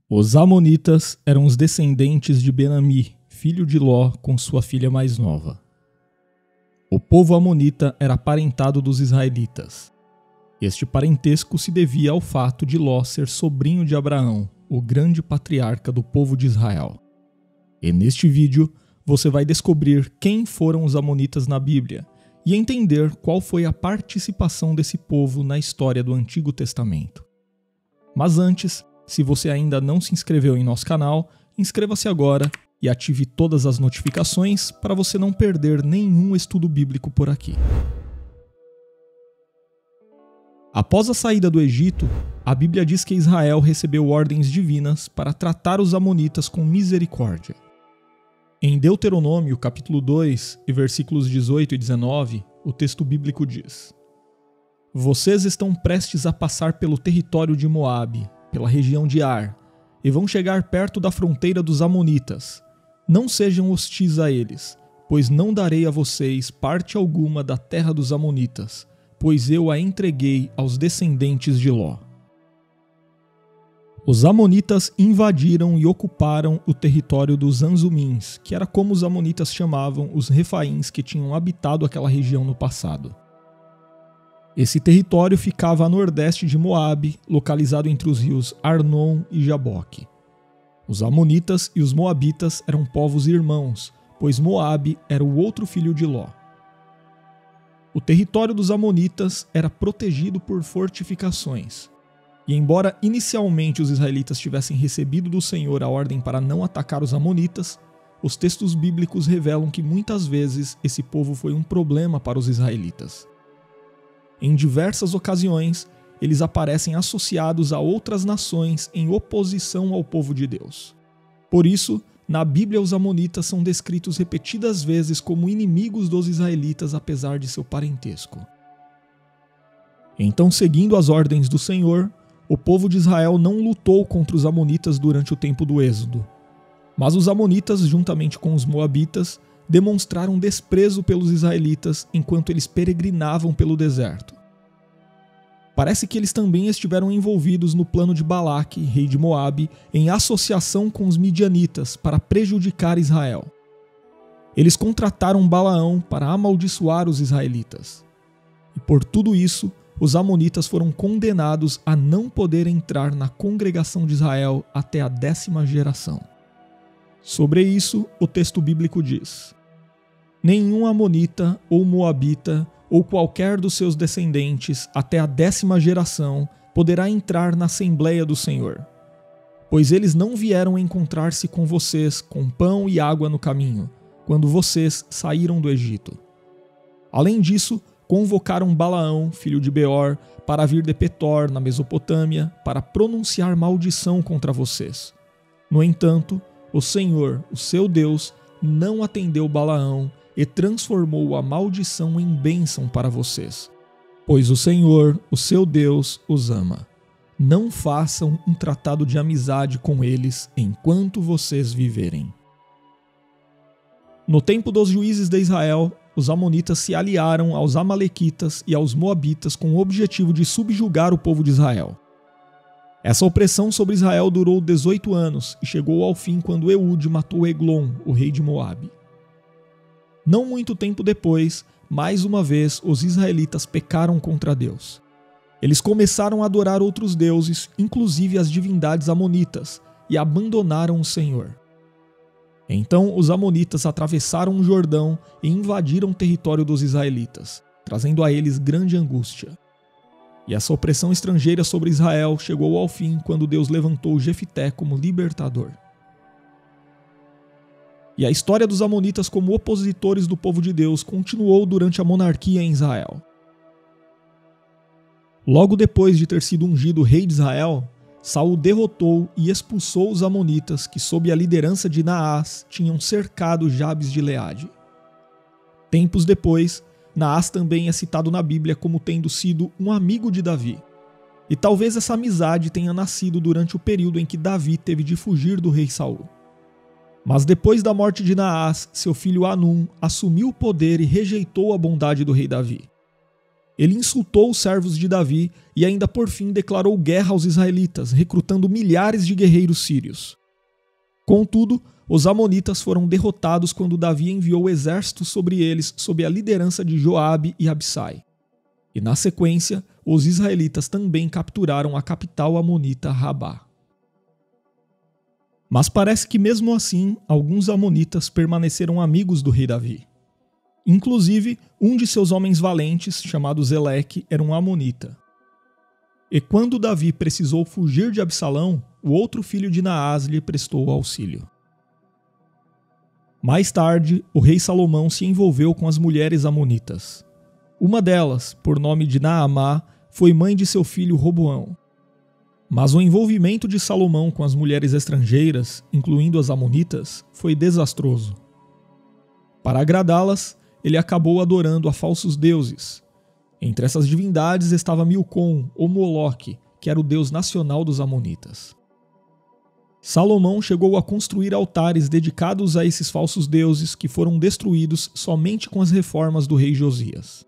Os Amonitas eram os descendentes de Ben-Ami, filho de Ló, com sua filha mais nova. O povo amonita era aparentado dos israelitas. Este parentesco se devia ao fato de Ló ser sobrinho de Abraão, o grande patriarca do povo de Israel. E neste vídeo, você vai descobrir quem foram os Amonitas na Bíblia e entender qual foi a participação desse povo na história do Antigo Testamento. Mas antes, se você ainda não se inscreveu em nosso canal, inscreva-se agora e ative todas as notificações para você não perder nenhum estudo bíblico por aqui. Após a saída do Egito, a Bíblia diz que Israel recebeu ordens divinas para tratar os Amonitas com misericórdia. Em Deuteronômio, capítulo 2, e versículos 18 e 19, o texto bíblico diz: Vocês estão prestes a passar pelo território de Moabe, pela região de Ar, e vão chegar perto da fronteira dos Amonitas. Não sejam hostis a eles, pois não darei a vocês parte alguma da terra dos Amonitas, pois eu a entreguei aos descendentes de Ló. Os Amonitas invadiram e ocuparam o território dos Anzumins, que era como os Amonitas chamavam os Refaíns que tinham habitado aquela região no passado. Esse território ficava a nordeste de Moabe, localizado entre os rios Arnon e Jaboque. Os Amonitas e os Moabitas eram povos irmãos, pois Moabe era o outro filho de Ló. O território dos Amonitas era protegido por fortificações. E embora inicialmente os israelitas tivessem recebido do Senhor a ordem para não atacar os Amonitas, os textos bíblicos revelam que muitas vezes esse povo foi um problema para os israelitas. Em diversas ocasiões, eles aparecem associados a outras nações em oposição ao povo de Deus. Por isso, na Bíblia os Amonitas são descritos repetidas vezes como inimigos dos israelitas apesar de seu parentesco. Então, seguindo as ordens do Senhor, o povo de Israel não lutou contra os Amonitas durante o tempo do Êxodo. Mas os Amonitas, juntamente com os Moabitas, demonstraram desprezo pelos israelitas enquanto eles peregrinavam pelo deserto. Parece que eles também estiveram envolvidos no plano de Balaque, rei de Moabe, em associação com os midianitas para prejudicar Israel. Eles contrataram Balaão para amaldiçoar os israelitas. E por tudo isso, os Amonitas foram condenados a não poder entrar na congregação de Israel até a 10ª geração. Sobre isso, o texto bíblico diz: Nenhum Amonita ou Moabita ou qualquer dos seus descendentes até a 10ª geração poderá entrar na Assembleia do Senhor, pois eles não vieram encontrar-se com vocês com pão e água no caminho, quando vocês saíram do Egito. Além disso, convocaram Balaão, filho de Beor, para vir de Petor, na Mesopotâmia, para pronunciar maldição contra vocês. No entanto, o Senhor, o seu Deus, não atendeu Balaão e transformou a maldição em bênção para vocês. Pois o Senhor, o seu Deus, os ama. Não façam um tratado de amizade com eles enquanto vocês viverem. No tempo dos juízes de Israel, os Amonitas se aliaram aos Amalequitas e aos Moabitas com o objetivo de subjugar o povo de Israel. Essa opressão sobre Israel durou 18 anos e chegou ao fim quando Eude matou Eglon, o rei de Moabe. Não muito tempo depois, mais uma vez, os israelitas pecaram contra Deus. Eles começaram a adorar outros deuses, inclusive as divindades amonitas, e abandonaram o Senhor. Então os Amonitas atravessaram o Jordão e invadiram o território dos israelitas, trazendo a eles grande angústia. E essa opressão estrangeira sobre Israel chegou ao fim quando Deus levantou Jefité como libertador. E a história dos Amonitas como opositores do povo de Deus continuou durante a monarquia em Israel. Logo depois de ter sido ungido rei de Israel, Saul derrotou e expulsou os Amonitas que, sob a liderança de Naás, tinham cercado Jabes de Gileade. Tempos depois, Naás também é citado na Bíblia como tendo sido um amigo de Davi. E talvez essa amizade tenha nascido durante o período em que Davi teve de fugir do rei Saul. Mas depois da morte de Naás, seu filho Anum assumiu o poder e rejeitou a bondade do rei Davi. Ele insultou os servos de Davi e ainda por fim declarou guerra aos israelitas, recrutando milhares de guerreiros sírios. Contudo, os amonitas foram derrotados quando Davi enviou exércitos sobre eles sob a liderança de Joabe e Abissai. E na sequência, os israelitas também capturaram a capital amonita Rabá. Mas parece que mesmo assim, alguns amonitas permaneceram amigos do rei Davi. Inclusive, um de seus homens valentes, chamado Zeleque, era um amonita. E quando Davi precisou fugir de Absalão, o outro filho de Naás lhe prestou auxílio. Mais tarde, o rei Salomão se envolveu com as mulheres amonitas. Uma delas, por nome de Naamá, foi mãe de seu filho Roboão. Mas o envolvimento de Salomão com as mulheres estrangeiras, incluindo as amonitas, foi desastroso. Para agradá-las, ele acabou adorando a falsos deuses. Entre essas divindades estava Milcom, ou Moloque, que era o deus nacional dos amonitas. Salomão chegou a construir altares dedicados a esses falsos deuses que foram destruídos somente com as reformas do rei Josias.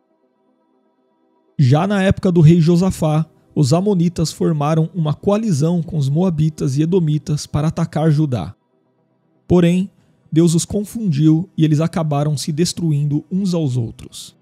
Já na época do rei Josafá, os amonitas formaram uma coalizão com os moabitas e edomitas para atacar Judá. Porém, Deus os confundiu e eles acabaram se destruindo uns aos outros.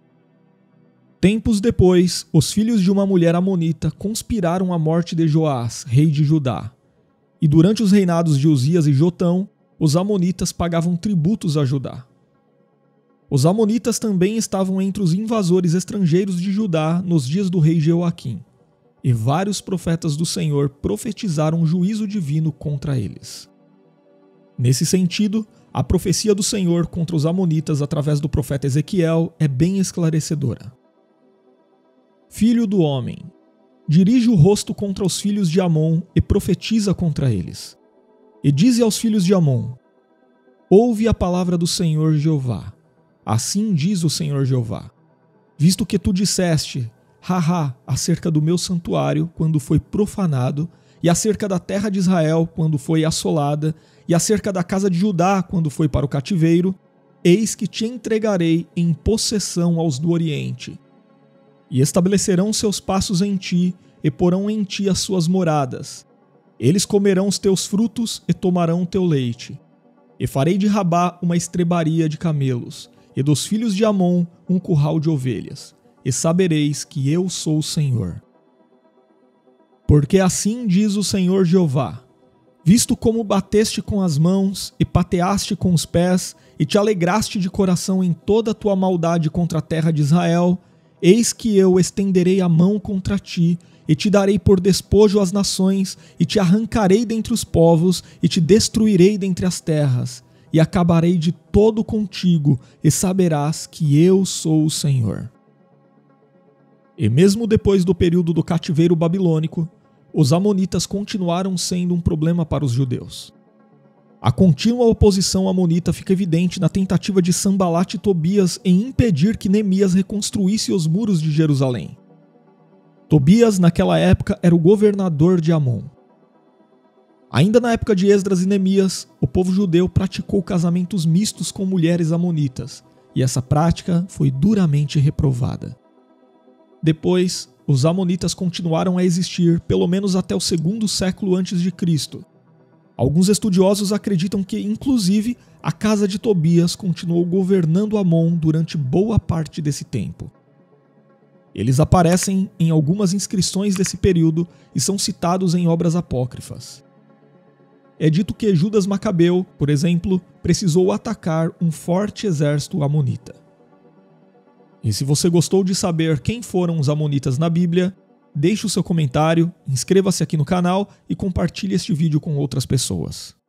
Tempos depois, os filhos de uma mulher amonita conspiraram a morte de Joás, rei de Judá. E durante os reinados de Uzias e Jotão, os amonitas pagavam tributos a Judá. Os amonitas também estavam entre os invasores estrangeiros de Judá nos dias do rei Jeoaquim. E vários profetas do Senhor profetizaram juízo divino contra eles. Nesse sentido, a profecia do Senhor contra os amonitas através do profeta Ezequiel é bem esclarecedora. Filho do homem, dirige o rosto contra os filhos de Amon e profetiza contra eles. E dize aos filhos de Amon: ouve a palavra do Senhor Jeová. Assim diz o Senhor Jeová: visto que tu disseste, acerca do meu santuário, quando foi profanado, e acerca da terra de Israel, quando foi assolada, e acerca da casa de Judá, quando foi para o cativeiro, eis que te entregarei em possessão aos do Oriente. E estabelecerão seus passos em ti, e porão em ti as suas moradas. Eles comerão os teus frutos e tomarão o teu leite. E farei de Rabá uma estrebaria de camelos, e dos filhos de Amon um curral de ovelhas. E sabereis que eu sou o Senhor. Porque assim diz o Senhor Jeová: visto como bateste com as mãos, e pateaste com os pés, e te alegraste de coração em toda a tua maldade contra a terra de Israel, eis que eu estenderei a mão contra ti, e te darei por despojo às nações, e te arrancarei dentre os povos, e te destruirei dentre as terras, e acabarei de todo contigo, e saberás que eu sou o Senhor. E mesmo depois do período do cativeiro babilônico, os amonitas continuaram sendo um problema para os judeus. A contínua oposição amonita fica evidente na tentativa de Sanbalat e Tobias em impedir que Neemias reconstruísse os muros de Jerusalém. Tobias, naquela época, era o governador de Amon. Ainda na época de Esdras e Neemias, o povo judeu praticou casamentos mistos com mulheres amonitas, e essa prática foi duramente reprovada. Depois, os amonitas continuaram a existir pelo menos até o 2º século a.C. Alguns estudiosos acreditam que, inclusive, a casa de Tobias continuou governando Amon durante boa parte desse tempo. Eles aparecem em algumas inscrições desse período e são citados em obras apócrifas. É dito que Judas Macabeu, por exemplo, precisou atacar um forte exército amonita. E se você gostou de saber quem foram os amonitas na Bíblia, deixe o seu comentário, inscreva-se aqui no canal e compartilhe este vídeo com outras pessoas.